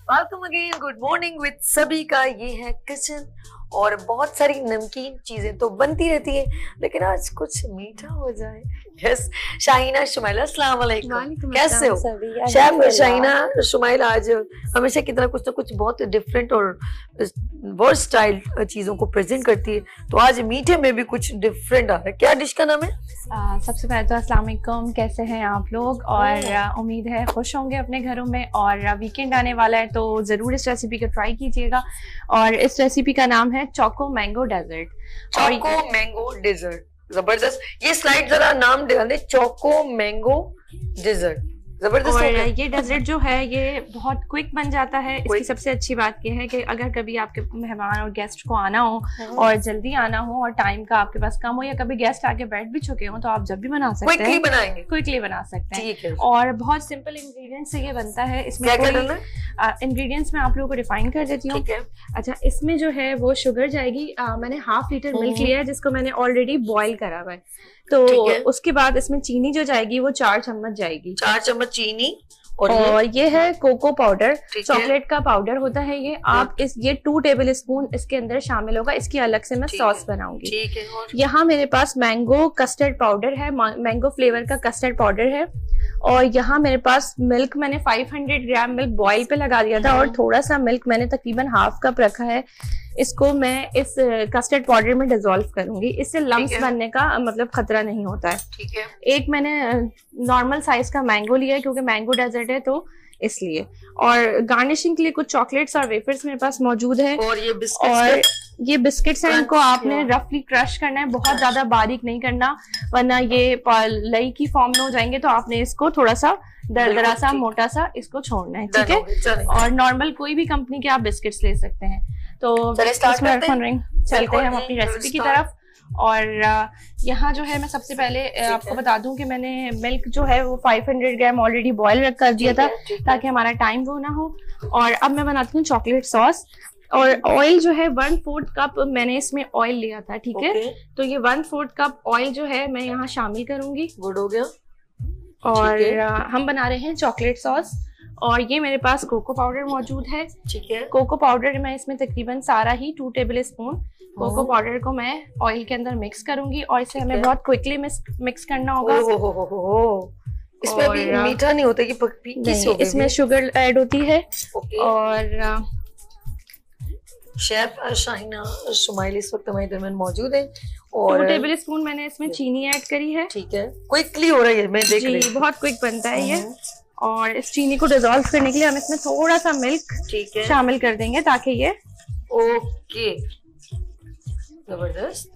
Welcome again, good morning with सभी का। ये है किचन और बहुत सारी नमकीन चीजें तो बनती रहती है, लेकिन आज कुछ मीठा हो जाए। यस, शाहीना शुमाइला, अस्सलाम वालेकुम, कैसे हो? शेफ शाहीना शुमाइला आज हमेशा की तरह कुछ ना कुछ बहुत डिफरेंट और वर्सटाइल चीजों को प्रेजेंट करती है, तो आज मीठे में भी कुछ डिफरेंट आ रहा है। क्या डिश का नाम है? सबसे पहले तो अस्सलाम वालेकुम, कैसे हैं आप लोग? और उम्मीद है खुश होंगे अपने घरों में। और वीकेंड आने वाला है तो ज़रूर इस रेसिपी को ट्राई कीजिएगा। और इस रेसिपी का नाम है choco mango dessert. Choco mango dessert, जबरदस्त। ये स्लाइड जरा नाम डाल दे, चोको मैंगो डेजर्ट, जबरदस्त। और ये डेजर्ट जो है ये बहुत क्विक बन जाता है। इसकी सबसे अच्छी बात यह है कि अगर कभी आपके मेहमान और गेस्ट को आना हो और जल्दी आना हो और टाइम का आपके पास कम हो, या कभी गेस्ट आके बैठ भी चुके हो, तो आप जब भी बना सकते हैं, क्विकली बना सकते हैं। और बहुत सिंपल इंग्रेडिएंट्स से ये बनता है। इसमें इंग्रेडिएंट्स मैं आप लोगों को डिफाइन कर देती हूँ। अच्छा, इसमें जो है वो शुगर जाएगी। मैंने 1/2 लीटर मिल्क लिया है जिसको मैंने ऑलरेडी बॉईल करा हुआ है। तो उसके बाद इसमें चीनी जो जाएगी वो 4 चम्मच जाएगी। 4 चम्मच चीनी। और ये है कोको पाउडर, चॉकलेट का पाउडर होता है ये। आप ये 2 टेबल स्पून इसके अंदर शामिल होगा। इसकी अलग से मैं सॉस बनाऊंगी। यहाँ मेरे पास मैंगो कस्टर्ड पाउडर है, मैंगो फ्लेवर का कस्टर्ड पाउडर है। और यहाँ मेरे पास मिल्क, मैंने 500 ग्राम मिल्क बॉईल पे लगा दिया था और थोड़ा सा मिल्क मैंने तकरीबन 1/2 कप रखा है। इसको मैं इस कस्टर्ड पाउडर में डिसॉल्व करूंगी। इससे लम्स बनने का मतलब खतरा नहीं होता है। ठीक है। एक मैंने नॉर्मल साइज का मैंगो लिया है क्योंकि मैंगो डेजर्ट है तो इसलिए। और गार्निशिंग के लिए कुछ चॉकलेट्स और वेफर्स मेरे पास मौजूद है। और ये बिस्किट्स हैं, इनको आपने रफली क्रश करना है, बहुत ज्यादा बारीक नहीं करना, वरना ये लई की फॉर्म में हो जाएंगे। तो आपने इसको थोड़ा सा दरदरा सा मोटा सा इसको छोड़ना है। ठीक है। और नॉर्मल कोई भी कंपनी के आप बिस्किट्स ले सकते हैं। तो चलते हैं हम अपनी रेसिपी की तरफ। और यहाँ जो है मैं सबसे पहले आपको बता दूं कि मैंने मिल्क जो है वो 500 ग्राम ऑलरेडी बॉयल रख कर दिया था ताकि हमारा टाइम वो ना हो। और अब मैं बनाती हूँ चॉकलेट सॉस। और ऑयल जो है 1/4 कप मैंने इसमें ऑयल लिया था। ठीक है। तो ये 1/4 कप ऑयल जो है मैं यहाँ शामिल करूंगी। गुड हो गया। और हम बना रहे हैं चॉकलेट सॉस। और ये मेरे पास कोको पाउडर मौजूद है। ठीक है। कोको पाउडर मैं इसमें तकरीबन सारा ही 2 टेबल स्पून कोको पाउडर को मैं ऑयल के अंदर मिक्स करूंगी। और इसे हमें बहुत क्विकली मिक्स करना होगा। इसमें अभी मीठा नहीं होता कि इसमें शुगर ऐड होती है। और शेफ शाहीना शुमाइला इस वक्त हमारे दरमियान मौजूद है। और 2 टेबल स्पून मैंने इसमें चीनी ऐड करी है। ठीक है। क्विकली हो रही है, मैं देख रही हूं। बहुत क्विक बनता है ये। और इस चीनी को डिसॉल्व करने के लिए हम इसमें थोड़ा सा मिल्क शामिल कर देंगे ताकि ये ओके, जबरदस्त।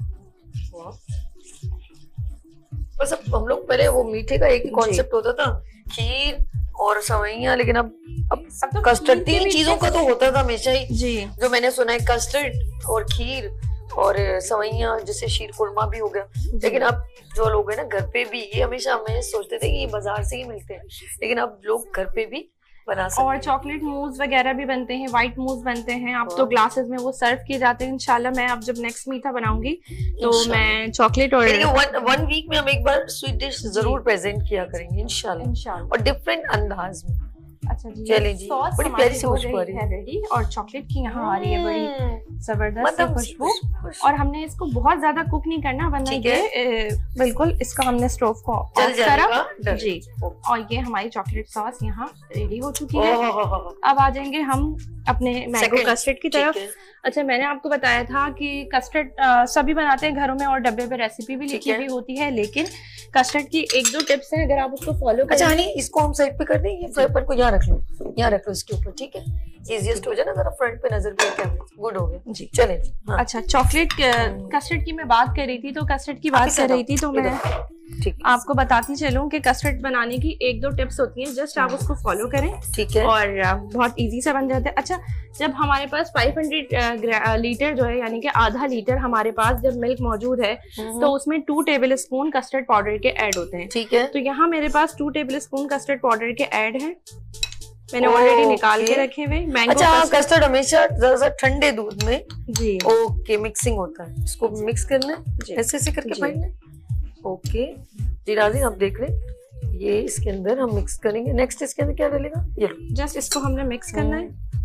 बस अब हम लोग पहले वो मीठे का एक ही कॉन्सेप्ट होता था, खीर और सवैयां, लेकिन अब तो कस्टर्ड, 3 चीजों का तो होता था हमेशा ही जी। जो मैंने सुना है कस्टर्ड और खीर और सवैयां, जैसे शीर कुरमा भी हो गया। लेकिन अब जो लोग हैं ना घर पे भी, ये हमेशा हमें सोचते थे कि ये बाजार से ही मिलते हैं, लेकिन अब लोग घर पे भी बना सकते हैं। और चॉकलेट मूव्स वगैरह भी बनते हैं, व्हाइट मूव्स बनते हैं। अब तो ग्लासेस में वो सर्व किए जाते हैं। इंशाल्लाह मैं अब जब नेक्स्ट मीठा बनाऊंगी तो मैं चॉकलेट और 1 वीक में हम एक बार स्वीट डिश जरूर प्रेजेंट किया करेंगे इंशाल्लाह, और डिफरेंट अंदाज में। अच्छा जी, चलें जी। सॉस बड़ी प्यारी सी खुशबू आ रही है रेडी। और चॉकलेट की यहाँ आ रही है बड़ी जबरदस्त खुशबू। और हमने इसको बहुत ज्यादा कुक नहीं करना, वरना ये बिल्कुल इसका हमने स्टोव को ऑफ करा जी। और ये हमारी चॉकलेट सॉस यहाँ रेडी हो चुकी है। अब आ जाएंगे हम अपने मैंगो कस्टर्ड की तरफ। अच्छा, मैंने आपको बताया था कि कस्टर्ड सभी बनाते हैं घरों में और डब्बे पे रेसिपी भी लिखी हुई होती है, लेकिन कस्टर्ड की 1-2 टिप्स हैं, अगर आप उसको फॉलो करें। अच्छा हनी, इसको हम साइड पे कर दें, ये फ्राई पैन को यहाँ रख लो, यहाँ रख लो इसके ऊपर। ठीक है, इजीएस्ट हो जाए ना, जरा फ्रंट पे नजर भी कैमरे। गुड हो गया जी। चलें। हाँ। अच्छा, चॉकलेट कस्टर्ड की मैं बात कर रही थी, तो कस्टर्ड की बात कर रही थी तो मैं आपको बताती चलूं कि कस्टर्ड बनाने की 1-2 टिप्स होती हैं, जस्ट आप उसको फॉलो करें। ठीक है। और बहुत इजी से बन जाता है। अच्छा, जब हमारे पास 500 लीटर जो है, यानी कि आधा लीटर हमारे पास जब मिल्क मौजूद है, तो उसमें 2 टेबल स्पून कस्टर्ड पाउडर के ऐड होते हैं। ठीक है। तो यहाँ मेरे पास 2 टेबल स्पून कस्टर्ड पाउडर के ऐड हैं, मैंने ऑलरेडी निकाल के रखे हुए। मैंगो अच्छा, कस्टर्ड हमेशा जरा ठंडे दूध में जी ओके मिक्सिंग होता है, इसको मिक्स करना है ऐसे ऐसे करके पढ़ना है। ओके जी नाज़रीन, आप देख रहे हैं ये इसके अंदर हम मिक्स करेंगे। नेक्स्ट इसके अंदर क्या डलेगा? ये जस्ट इसको हमने मिक्स करना है।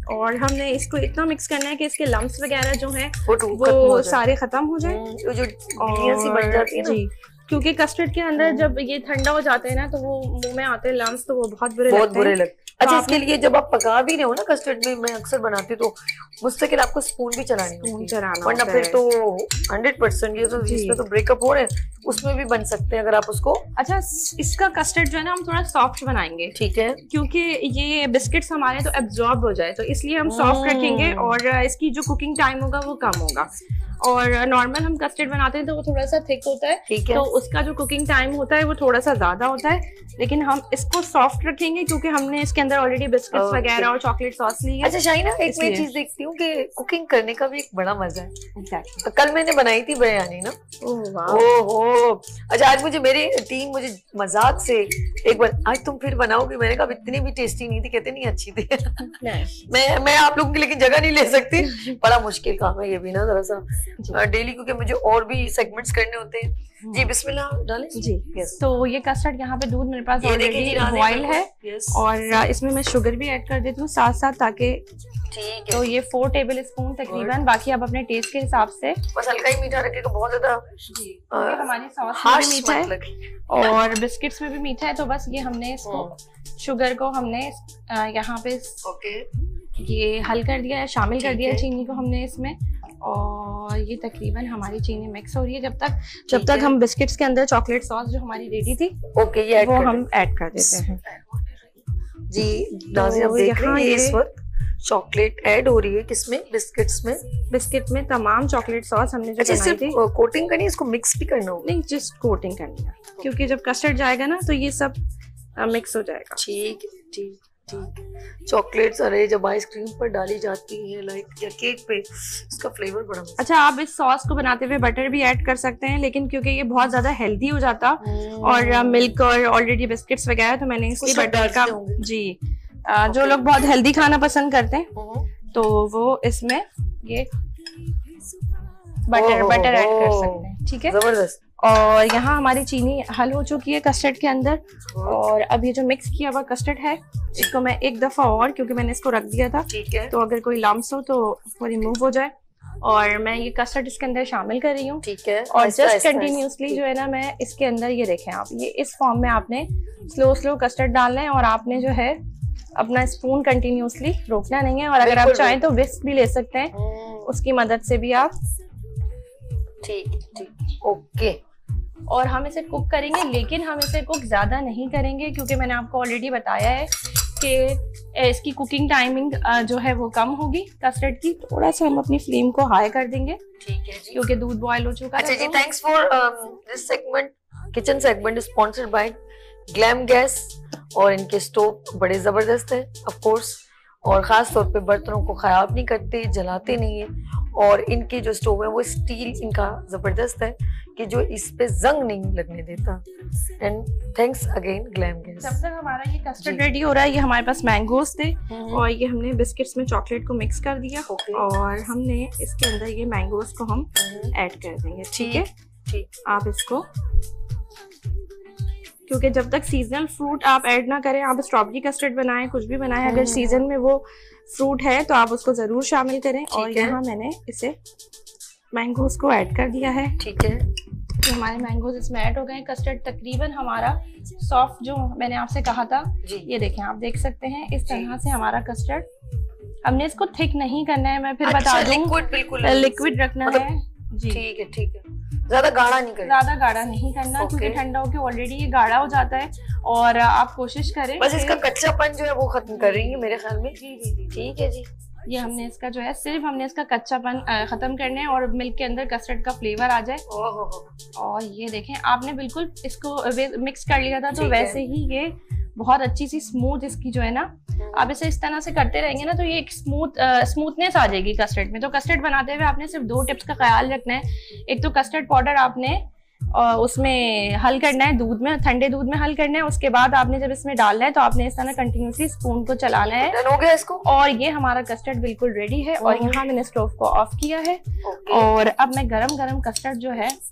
और हमने इसको इतना मिक्स करना है कि इसके लम्स वगैरह जो हैं वो सारे खत्म हो जाए, जो सी बन जाती है ना। जी, क्योंकि कस्टर्ड के अंदर जब ये ठंडा हो जाते हैं ना तो वो मुंह में आते हैं लम्स, तो वो बहुत बुरे लगते हैं। अच्छा, इसके लिए जब आप पका भी रहे हो ना कस्टर्ड में, मैं अक्सर बनाती हूँ तो मुस्तकिल आपको स्पून भी चलानी होती है, वरना फिर तो 100% ये तो जिसमें तो ब्रेकअप हो रहे हैं उसमें भी बन सकते हैं अगर आप उसको। अच्छा, इसका कस्टर्ड जो है ना हम थोड़ा सॉफ्ट बनाएंगे, ठीक है, क्योंकि ये बिस्किट्स हमारे तो एब्जॉर्ब हो जाए, तो इसलिए हम सॉफ्ट रखेंगे और इसकी जो कुकिंग टाइम होगा वो कम होगा। और नॉर्मल हम कस्टर्ड बनाते हैं तो वो थोड़ा सा थिक होता है, ठीक है, तो उसका जो कुकिंग टाइम होता है वो थोड़ा सा ज्यादा होता है, लेकिन हम इसको सॉफ्ट रखेंगे क्योंकि हमने इसके अंदर ऑलरेडी बिस्किट्स वगैरह और चॉकलेट सॉस ली है। अच्छा शाइना, एक मैं चीज देखती हूँ कि कुकिंग करने का भी एक बड़ा मजा है। तो कल मैंने बनाई थी बिरयानी ना, ओहो, अच्छा आज मेरी टीम मुझे मजाक से एक बार, आज तुम फिर बनाओगी, मैंने कहा इतनी भी टेस्टी नहीं थी, कहते नहीं अच्छी थी। मैं आप लोगों की लेकिन जगह नहीं ले सकती, बड़ा मुश्किल काम है ये भी ना जरा सा डेली, क्योंकि मुझे और भी सेगमेंट्स करने होते हैं। जी बिस्मिल्लाह डालें जी। तो ये कस्टर्ड यहाँ पे दूध मेरे पास ऑलरेडी बॉयल है और इसमें मैं शुगर भी ऐड कर देती हूँ साथ साथ, ताकि ठीक है। तो ये 4 टेबल स्पून तकरीबन, बाकी आप अपने टेस्ट के हिसाब से, बस हल्का ही मीठा रखेगा, बहुत ज्यादा हमारी सॉस में भी मीठा है और बिस्किट्स में भी मीठा है, तो बस ये हमने इसको शुगर को हमने यहाँ पे ये हल कर दिया है, शामिल कर दिया है चीनी को हमने इसमें, और ये तकरीबन हमारी चीनी मिक्स हो रही है जब तक हम बिस्किट्स के अंदर चॉकलेट सॉस जो हमारी रेडी थी ये वो हम ऐड कर देते हैं। जी नाज़रीन, आप देख रहे हैं इस वक्त चॉकलेट ऐड हो रही है, किसमें? बिस्किट में तमाम चॉकलेट सॉस हमने जो बनाई थी। कोटिंग करनी है, इसको मिक्स भी करना होगा? नहीं, जस्ट कोटिंग करनी है, क्योंकि जब कस्टर्ड जाएगा ना तो ये सब मिक्स हो जाएगा। ठीक है, ठीक ठीक। चॉकलेट्स अरे जब आइसक्रीम पर डाली जाती है लाइक या केक पे, इसका फ्लेवर बड़ा अच्छा। आप इस सॉस को बनाते हुए बटर भी ऐड कर सकते हैं, लेकिन क्योंकि ये बहुत ज्यादा हेल्दी हो जाता और मिल्क और ऑलरेडी बिस्किट्स वगैरह, तो मैंने इसलिए बटर का जी जो लोग बहुत हेल्दी खाना पसंद करते हैं तो वो इसमें ये बटर ऐड कर सकते हैं। ठीक है, जबरदस्त। और यहाँ हमारी चीनी हल हो चुकी है कस्टर्ड के अंदर, और अब ये जो मिक्स किया हुआ कस्टर्ड है इसको मैं एक दफा और, क्योंकि मैंने इसको रख दिया था, ठीक है, तो अगर कोई लम्स हो तो वो रिमूव हो जाए, और मैं ये कस्टर्ड इसके अंदर शामिल कर रही हूँ। ठीक है, और जस्ट कंटिन्यूसली जो है ना, मैं इसके अंदर ये देखें आप, ये इस फॉर्म में आपने स्लो कस्टर्ड डालना है, और आपने जो है अपना स्पून कंटिन्यूसली रोकना नहीं है, और अगर आप चाहें तो विस्क भी ले सकते हैं, उसकी मदद से भी आप। ठीक, ओके। और हम इसे कुक करेंगे, लेकिन हम इसे कुक ज्यादा नहीं करेंगे, क्योंकि मैंने आपको ऑलरेडी बताया है कि इसकी कुकिंग टाइमिंग जो है वो कम होगी कस्टर्ड की। थोड़ा सा हम अपनी फ्लेम को हाई कर देंगे, ठीक है जी, क्योंकि दूध बॉयल हो चुका है। अच्छा जी, thanks for this segment. Kitchen segment sponsored by Glam Gas, और इनके स्टोव बड़े जबरदस्त है ऑफ कोर्स, और खास तौर पे बर्तनों को खराब नहीं करते, जलाते नहीं है, और इनके जो स्टोव है वो स्टील इनका जबरदस्त है कि जो इस पे जंग नहीं लगने देता। And thanks again Glam Gas. जब तक हमारा ये कस्टर्ड रेडी हो रहा है, ये हमारे पास मैंगोस थे और ये हमने बिस्किट्स में चॉकलेट को मिक्स कर दिया, और हमने इसके अंदर ये मैंगोस को हम ऐड कर देंगे। ठीक है, ठीक। आप इसको, क्योंकि जब तक सीजनल फ्रूट आप ऐड ना करें, आप स्ट्रॉबेरी कस्टर्ड बनाएं, कुछ भी बनाएं, अगर सीजन में वो फ्रूट है तो आप उसको जरूर शामिल करें। और यहाँ मैंने इसे मैंगोस को ऐड कर दिया है। ठीक है, तो हमारे मैंगोस इसमें ऐड हो गए। कस्टर्ड तकरीबन हमारा सॉफ्ट, जो मैंने आपसे कहा था, ये देखें, आप देख सकते हैं इस तरह से हमारा कस्टर्ड। हमने इसको थिक नहीं करना है, मैं फिर बता दूं, लिक्विड बिल्कुल लिक्विड रखना है जी। ठीक है, ठीक है, ज्यादा गाढ़ा नहीं करना, ज्यादा गाढ़ा नहीं करना, क्योंकि ठंडा होके ऑलरेडी ये गाढ़ा हो जाता है, और आप कोशिश करें बस इसका कच्चापन जो है वो खत्म कर रही है मेरे ख्याल में। जी, ठीक है जी। ये हमने इसका जो है, सिर्फ हमने इसका कच्चापन खत्म करना है, और मिल्क के अंदर कस्टर्ड का फ्लेवर आ जाए। और ये देखें, आपने बिल्कुल इसको मिक्स कर लिया था, तो वैसे ही ये बहुत अच्छी सी स्मूथ इसकी जो है ना, आप इसे इस तरह से करते रहेंगे ना, तो ये एक स्मूथनेस आ जाएगी कस्टर्ड में। तो कस्टर्ड बनाते हुए आपने सिर्फ 2 टिप्स का ख्याल रखना है। एक तो कस्टर्ड पाउडर आपने उसमें हल करना है, दूध में, ठंडे दूध में हल करना है। उसके बाद आपने जब इसमें डालना है तो आपने इस तरह कंटिन्यूसली स्पून को चलाना है। हो गया इसको, और ये हमारा कस्टर्ड बिल्कुल रेडी है। और यहाँ मैंने स्टोव को ऑफ किया है, और अब मैं गरम गरम कस्टर्ड जो है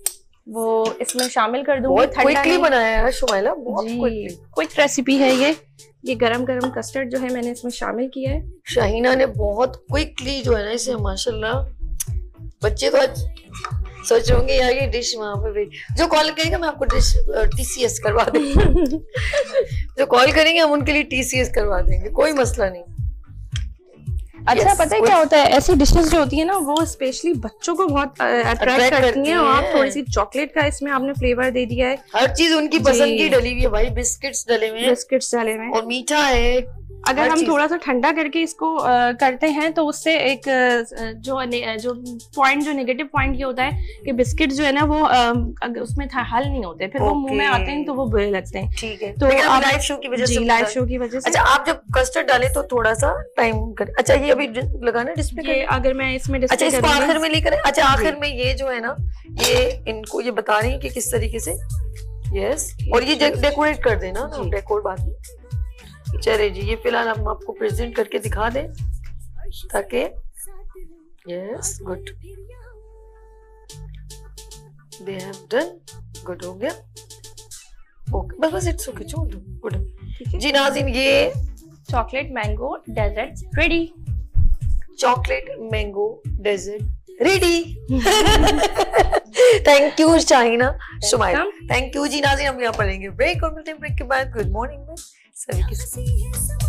वो इसमें शामिल कर दूंगी। बहुत क्विकली बनाया है शुमाइला, बहुत क्विकली, क्विक रेसिपी है ये गरम गरम कस्टर्ड जो है मैंने इसमें शामिल किया है। शाहीना ने बहुत क्विकली जो है ना इसे, माशाल्लाह बच्चे तो आज सोच रहे होंगे यार ये डिश वहां पे, जो कॉल करेंगे मैं आपको डिश TCS करवा देंगे जो कॉल करेंगे हम उनके लिए TCS करवा देंगे, कोई मसला नहीं। अच्छा पता है क्या होता है, ऐसी डिशेस जो होती है ना वो स्पेशली बच्चों को बहुत अट्रैक्ट करती हैं। और आप थोड़ी सी चॉकलेट का इसमें आपने फ्लेवर दे दिया है, हर चीज उनकी पसंद की डली हुई है भाई, बिस्किट्स डले हुए हैं और मीठा है। अगर हम थोड़ा सा ठंडा करके इसको करते हैं तो उससे एक जो पॉइंट, जो नेगेटिव पॉइंट ये होता है कि बिस्किट जो है ना वो उसमें हल नहीं होते, फिर वो मुंह में आते हैं तो वो बुरे लगते हैं। ठीक है, तो लाइव शो की वजह से, लाइव शो की वजह से। अच्छा आप जब कस्टर्ड डाले तो थोड़ा सा टाइम कर, अच्छा ये अभी लगाना डिस्प्ले, अगर मैं इसमें अच्छा इसको आखिर में लेकर, अच्छा आखिर में ये जो है ना ये इनको ये बता रही है कि किस तरीके से, यस, और ये डेकोरेट कर देना ना, डेकोर बाद में। चले जी, ये फिलहाल हम आपको प्रेजेंट करके दिखा दें ताकि, yes good, they have done, good हो गया, ओके बस बस इट्स ओके, छोड़ दो, गुड जी। नाज़रीन ये chocolate mango dessert ready, chocolate mango dessert ready thank you Shaheena Shumaila, thank you जी। नाज़रीन हम यहाँ पर लेंगे ब्रेक और मिलते हैं ब्रेक के बाद। गुड मॉर्निंग में सभी के